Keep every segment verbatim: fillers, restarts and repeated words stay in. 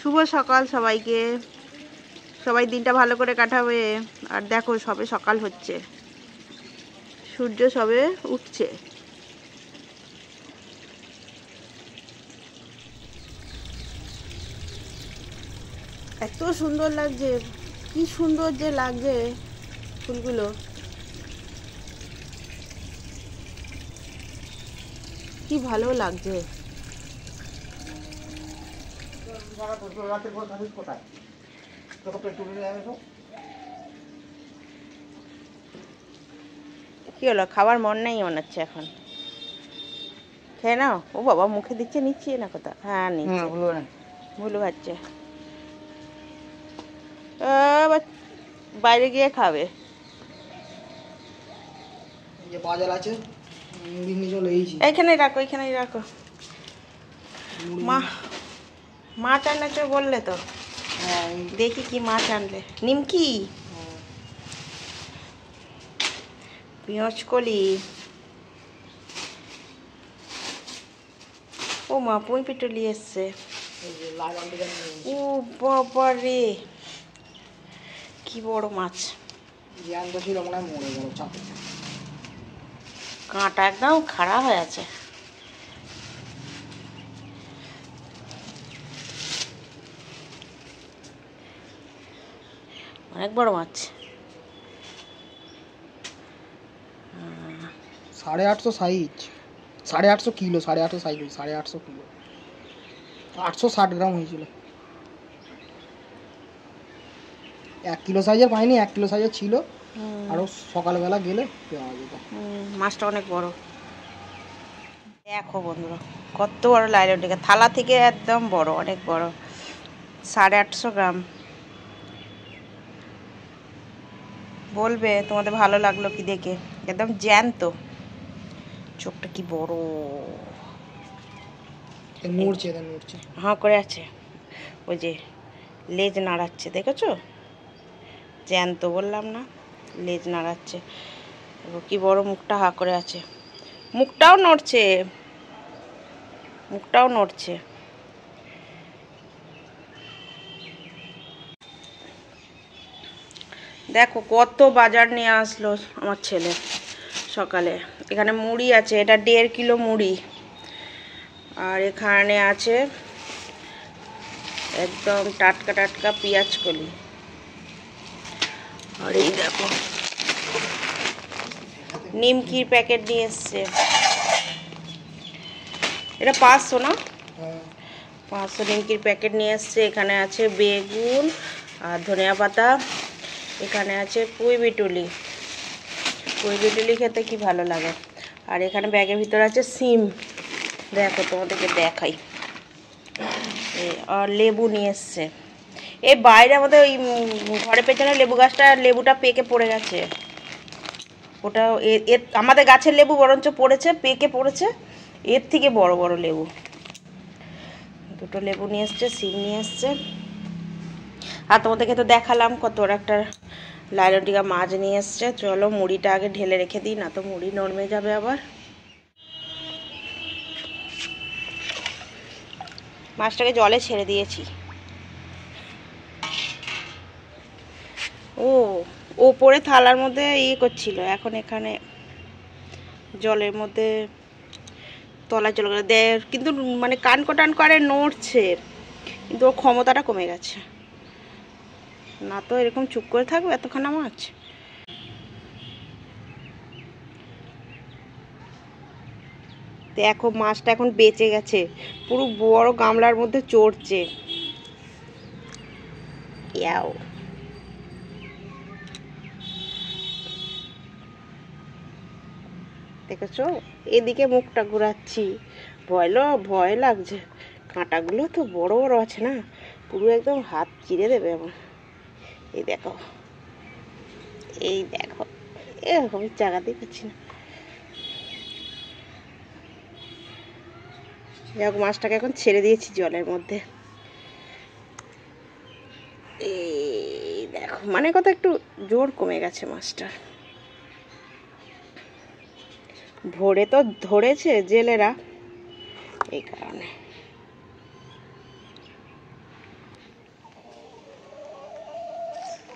শুভ সকাল সবাইকে। সবাই দিনটা ভালো করে কাটাবে। আর দেখো সবে সকাল হচ্ছে, সূর্য সবে উঠছে। এত সুন্দর লাগছে, কি সুন্দর যে লাগছে ফুলগুলো, কি ভালো লাগছে। কি হলো, খাবার মন নেই মনে হচ্ছে এখন? খেয়ে নাও। ও বাবা, মুখে দিচ্ছে, নিচ্ছি না কোথা? হ্যাঁ নিচ্ছে, ভুলু খাচ্ছে। বাইরে গিয়ে খাবে। এইখানেই রাখো, এইখানেই রাখো। মা মাছ আনছো বললে তো, দেখি কি মাছ আনলে। নিমকি, পেঁয়াজ কলি। ও মা, পুঁই পিটুলি এসছে। ও বাবা রে, কি বড় মাছ! কাঁটা একদম খাড়া হয়ে আছে। অনেক বড় মাছ। সাড়ে আটশো সাইজ, সাড়ে আটশো কিলো, সাড়ে আটশো সাইজ, সাড়ে আটশো কিলো, আটশো ষাট গ্রাম হয়েছিল। এক কিলো সাইজের পাইনি, এক কিলো সাইজের ছিল। আরও সকালবেলা গেলে পাওয়া যেত। মাছটা অনেক বড়। দেখো বন্ধুরা, কত বড় লাইলনটিকা, থালা থেকে একদম বড়, অনেক বড়। সাড়ে আটশো গ্রাম। বলবে তোমাদের ভালো লাগলো কি দেখে। একদম জ্যান্ত, চোখটা কি বড়, নড়ছে নড়ছে, হাঁ করে আছে। ওই যে লেজ নাড়াচ্ছে, দেখেছো? জ্যান্ত বললাম না, লেজ নাড়াচ্ছে। কি বড় মুখটা হাঁ করে আছে, মুখটাও নড়ছে, মুখটাও নড়ছে। দেখো কত বাজার নিয়ে আসলো আমার ছেলে সকালে। এখানে মুড়ি আছে, এটা দেড় কিলো মুড়ি। আর এখানে আছে একদম টাটকা টাটকা পেঁয়াজ কলি। আর এই দেখো নিমকির প্যাকেট নিয়ে এসছে। এটা পাঁচশো না, পাঁচশো নিমকির প্যাকেট নিয়ে এসছে। এখানে আছে বেগুন আর ধনিয়া পাতা। এখানে আছে পুঁই বিটুলি, পুঁই বিটুলি খেতে কি ভালো লাগে। আর এখানে ব্যাগের ভিতর আছে সিম। দেখো তোমাদেরকে দেখাই। আর লেবু নিয়ে এসছে। এই বাইরে আমাদের ওই ঘরের পেছনে লেবু গাছটা, লেবুটা পেকে পড়ে গেছে। ওটা এর আমাদের গাছের লেবু বরঞ্চ পড়েছে, পেকে পড়েছে। এর থেকে বড় বড় লেবু। দুটো লেবু নিয়ে এসছে, সিম নিয়ে এসছে। আর তোমাদেরকে তো দেখালাম কত বড় একটা লাইলনটিকা মাছ নিয়ে এসছে। চলো মুড়িটা আগে ঢেলে রেখে দিই, না তো মুড়ি নরমে যাবে আবার। মাছটাকে জলে ছেড়ে দিয়েছি। ও ওপরে থালার মধ্যে ইয়ে করছিল, এখন এখানে জলের মধ্যে তলায় চলে গেলে দেয়। কিন্তু মানে কানকো টান করে নড়ছে, কিন্তু ওর ক্ষমতাটা কমে গেছে। না তো এরকম চুপ করে থাকবে এতখানা মাছ। দেখো মাছটা এখন বেঁচে গেছে, পুরো বড় গামলার মধ্যে চড়ছে। ইয়াও, দেখেছো? এদিকে মুখটা ঘুরাচ্ছি, ভয় ভয় লাগছে। কাঁটাগুলো তো বড় বড় আছে না, পুরো একদম হাত চিরে দেবে আমার। এই দেখো, এই দেখো, এরকম জায়গাতেই পাচ্ছি না। যাক, মাছটাকে এখন ছেড়ে দিয়েছি জলের মধ্যে। এই দেখো, মানে কত একটু জোর কমে গেছে মাছটার। ভোরে তো ধরেছে জেলেরা, এই কারণে।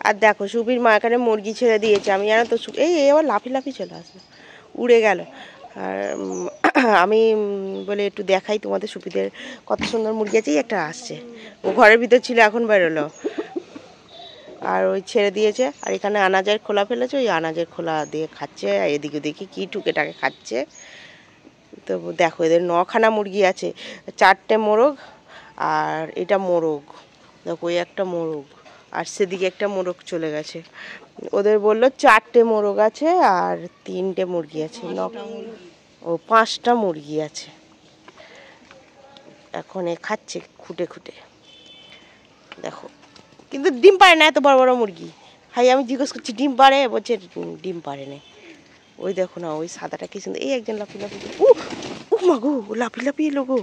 আর দেখো সুবির মা এখানে মুরগি ছেড়ে দিয়েছে। আমি জানো তো এই এবার লাফি লাফি চলে আসলো, উড়ে গেল। আর আমি বলে একটু দেখাই তোমাদের সুবিদের কত সুন্দর মুরগি আছে। একটা আসছে, ও ঘরের ভিতর ছিল, এখন বেরোলো। আর ওই ছেড়ে দিয়েছে। আর এখানে আনাজের খোলা ফেলেছে, ওই আনাজের খোলা দিয়ে খাচ্ছে। এদিক ওদিকে কী টুকেটাকে খাচ্ছে। তো দেখো এদের নখানা মুরগি আছে, চারটে মোরগ আর এটা মোরগ। দেখো ওই একটা মোরগ আর সেদিকে একটা মোরগ চলে গেছে। ওদের বললো চারটে মোরগ আছে আর তিনটে মুরগি আছে, ন ও পাঁচটা মুরগি আছে। এখন এ খাচ্ছে খুঁটে খুঁটে, দেখো। কিন্তু ডিম পারে না, এত বড় বড় মুরগি। হাই আমি জিজ্ঞেস করছি ডিম পারে, বলছে ডিম পারে না। ওই দেখো না, ওই সাদাটা কি সুন্দর। এই একজন লাফি লাফি, ও ও মাগো, লাফি লাফি এলো গো।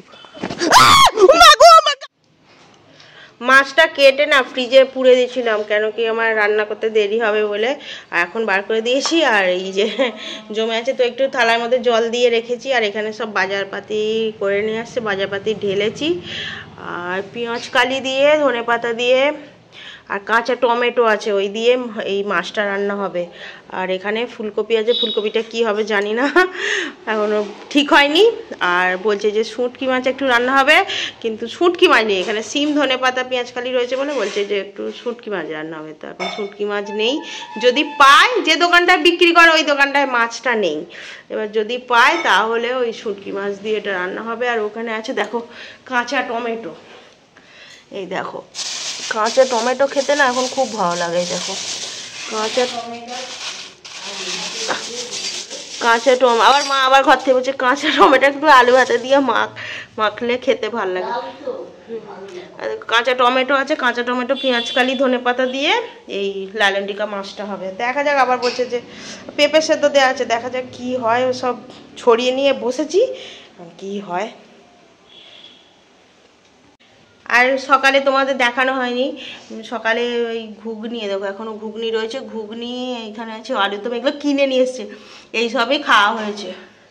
মাছটা কেটে না ফ্রিজে পুড়ে দিয়েছিলাম, কেন কি আমার রান্না করতে দেরি হবে বলে। আর এখন বার করে দিয়েছি। আর এই যে জমে আছে, তো একটু থালার মধ্যে জল দিয়ে রেখেছি। আর এখানে সব বাজারপাতি করে নিয়ে আসছে, বাজারপাতি ঢেলেছি। আর পেঁয়াজ কালি দিয়ে, ধনে পাতা দিয়ে, আর কাঁচা টমেটো আছে, ওই দিয়ে এই মাছটা রান্না হবে। আর এখানে ফুলকপি আছে, ফুলকপিটা কি হবে জানি না, এখনও ঠিক হয়নি। আর বলছে যে শুঁটকি মাছ একটু রান্না হবে, কিন্তু শুঁটকি মাছ নেই এখানে। সিম, ধনে পাতা, পেঁয়াজকালি রয়েছে বলে বলছে যে একটু শুঁটকি মাছ রান্না হবে। তো এখন শুঁটকি মাছ নেই, যদি পায়, যে দোকানটায় বিক্রি করে ওই দোকানটায় মাছটা নেই। এবার যদি পায় তাহলে ওই শুঁটকি মাছ দিয়ে এটা রান্না হবে। আর ওখানে আছে দেখো কাঁচা টমেটো, এই দেখো কাঁচা টমেটো খেতে না এখন খুব ভালো লাগে। দেখো কাঁচা টমেটো, কাঁচা টমেটো। আবার মা আবার ঘর থেকে বলছে কাঁচা টমেটো একটু আলু ভাতে দিয়ে মাখ মাখলে খেতে ভালো লাগে। কাঁচা টমেটো আছে, কাঁচা টমেটো, পেঁয়াজ কালি, ধনে পাতা দিয়ে এই লালন্ডিকা মাছটা হবে। দেখা যাক, আবার বলছে যে পেঁপে সেদ্ধ দেওয়া আছে, দেখা যাক কি হয়। সব ছড়িয়ে নিয়ে বসেছি, কি হয়। আর সকালে তোমাদের দেখানো হয়নি, সকালে ওই ঘুগনি, দেখো এখনও ঘুগনি রয়েছে। ঘুগনি এইখানে আছে, আলুরদম, এগুলো কিনে নিয়ে এসছে। এইসবই খাওয়া হয়েছে।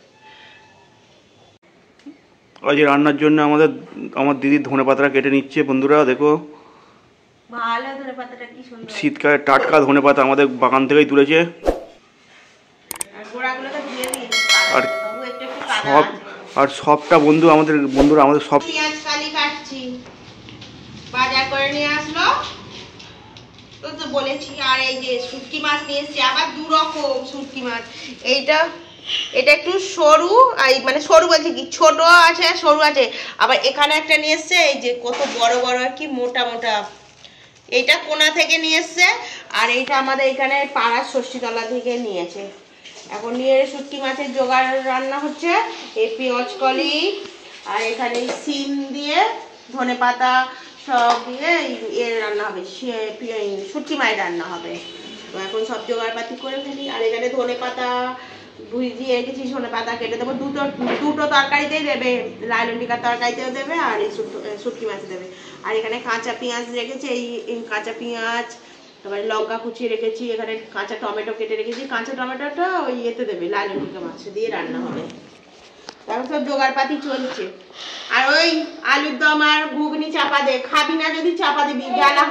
আজ রান্নার জন্য আমাদের আমার দিদি ধনে পাতাটা কেটে নিচ্ছে। বন্ধুরা দেখো, ভালো ধনে পাতাটা কি সুন্দর, শীতকালে টাটকা ধনে পাতা আমাদের বাগান থেকেই তুলেছে। আর গোড়াগুলোকে ধুয়ে দিয়েছে, আর তবু একটু একটু কাদা সব আছে। আর সবটা বন্ধু আমাদের বন্ধুরা আমাদের সব পেঁয়াজ কালি কাটছি, বাজার করে নিয়ে আসলো তো তো বলেছি। আর এই যে শুটকি মাছ নিয়ে এসছি, আবার দু রকম শুটকি মাছ। এইটা এটা একটু সরু, আর মানে সরু বলছে কি ছোট আছে, সরু আছে। আবার এখানে একটা নিয়ে এসছে, এই যে কত বড় বড় আর কি মোটা মোটা। এইটা কোনা থেকে নিয়ে এসছে, আর এইটা আমাদের এখানে পাড়ার ষষ্ঠীতলা থেকে নিয়েছে। এখন নিয়ে শুটকি মাছের জোগাড় রান্না হচ্ছে। এই পেঁয়াজ কলি আর এখানে সিম দিয়ে, ধনে পাতা সব দিয়ে এর রান্না হবে, শুটকি মাছ রান্না হবে। তো এখন সব জোগাড়পাতি করে ফেলি। আর এখানে ধনে পাতা ভিজিয়ে রেখেছি, ধনে পাতা কেটে দেবো। দুটো দুটো তরকারিতেই দেবে, লালন্ডিকার তরকারিতেও দেবে আর এই শুটকি মাছ দেবে। আর এখানে কাঁচা পেঁয়াজ রেখেছি, এই কাঁচা পেঁয়াজ, তারপরে লঙ্কা কুচিয়ে রেখেছি। এখানে কাঁচা টমেটো কেটে রেখেছি। কাঁচা টমেটোটা ওই ইয়েতে দেবে, লালন্ডিকা মাছ দিয়ে রান্না হবে। তারপর সব জোগাড়পাতি চলছে। আর ওই আলুর দম আর ঘুগনি চাপা দে, খাবি না যদি চাপা দিবি, জ্বালা।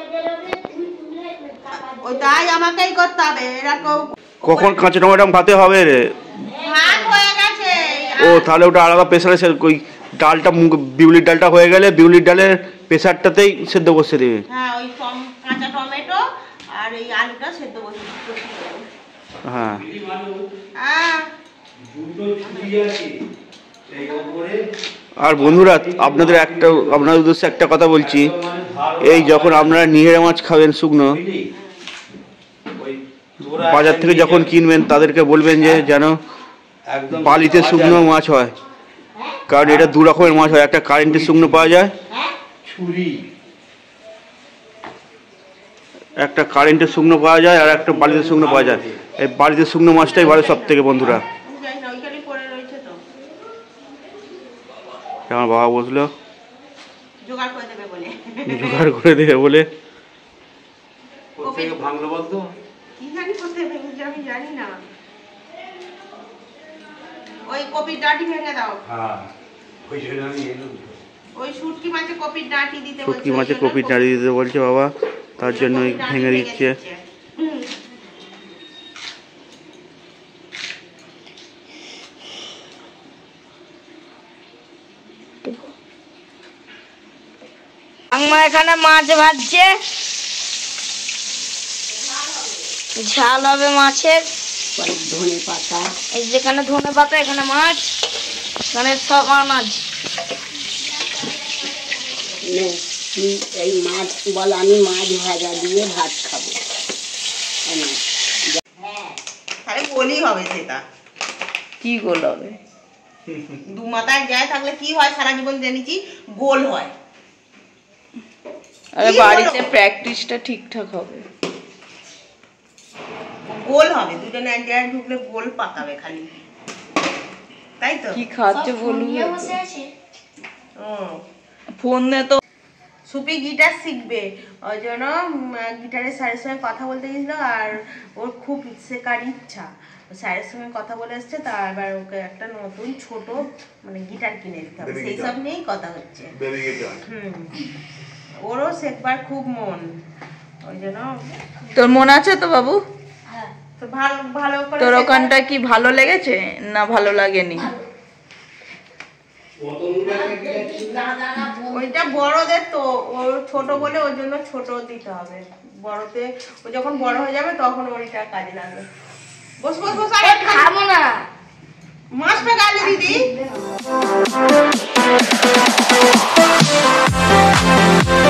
ওই তাই আমাকেই করতে হবে। এরকম কখন কাঁচা টমেটো ভাতে হবে রে? ভাত হয়ে গেছে। ও তাহলে ওটা আলাদা প্রেসারে, ওই ডালটা মুগ বিউলির ডালটা হয়ে গেলে বিউলির ডালের প্রেসারটাতেই সেদ্ধ বসে দেবে। হ্যাঁ, ওই কাঁচা টমেটো আর এই আলুটা সেদ্ধ বসে দেবে। হ্যাঁ, আর বন্ধুরা আপনাদের একটা আপনাদের উদ্দেশ্যে একটা কথা বলছি। এই যখন আপনারা নিহেরে মাছ খাবেন শুকনো, বাজার থেকে যখন কিনবেন তাদেরকে বলবেন যে যেন বালিতে শুকনো মাছ হয়, কারণ এটা দু রকমের মাছ হয়। একটা কারেন্টের শুকনো পাওয়া যায়, একটা কারেন্টের শুকনো পাওয়া যায়, আর একটা বালিতে শুকনো পাওয়া যায়। এই বালিতে শুকনো মাছটাই ভালো সব থেকে বন্ধুরা। আমার বাবা বসলো জোগাড় করে দেবে বলে, জোগাড় করে দেবে বলে। ভাঙলো বলতো কি জানি কোথায় ভেঙেছে, আমি জানি না। ওই কপির ডাঁটি ভেঙে দাও। হ্যাঁ, ওই জন্য আমি এলাম। ওই শুটকি মাছে কপির ডাঁটি দিতে বলছে, শুটকি মাছে কপির ডাঁটি দিতে বলছে বাবা। তার জন্যই ভেঙে দিচ্ছে। আমার এখানে মাছ ভাজছে, ঝাল হবে মাছের। ধনে পাতা, এই যেখানে ধনে পাতা, এখানে মাছ, এখানে সব আনাজ। এই মাছ বল, আমি মাছ ভাজা দিয়ে ভাত খাবো। তাহলে গোলই হবে সেটা। কি গোল হবে? দু মাথায় যায় থাকলে কি হয়, সারা জীবন জেনেছি গোল হয়। আরে কি বাড়িতে হলো? প্র্যাকটিসটা ঠিকঠাক হবে। গোল হবে, দুজনে এক জায়গায় ঢুকলে গোল পাকাবে খালি, তাই তো? কি খাচ্ছে বলুন। ফোন নে তো। সুপি গিটার শিখবে, ওই জন্য গিটারের স্যারের সঙ্গে কথা বলতে গেছিল, আর ওর খুব শেখার ইচ্ছা। স্যারের সঙ্গে কথা বলে এসছে, তা এবার ওকে একটা নতুন ছোট মানে গিটার কিনে দিতে হবে, সেই সব নিয়েই কথা হচ্ছে। হুম, ওরও শেখবার খুব মন, ওই জন্য। তোর মন আছে তো বাবু? তো ভালো ভালো করে তোর শেখা- ওখানটা কি ভালো লেগেছে না ভালো লাগেনি? ওইটা বড়দের তো, ওর ছোট বলে ওই জন্য ছোট দিতে হবে। বড়তে ও যখন বড় হয়ে যাবে তখন ওইটা কাজে লাগবে। বস বস বস, আরে খাবো না। মাছটা গালি দিদি।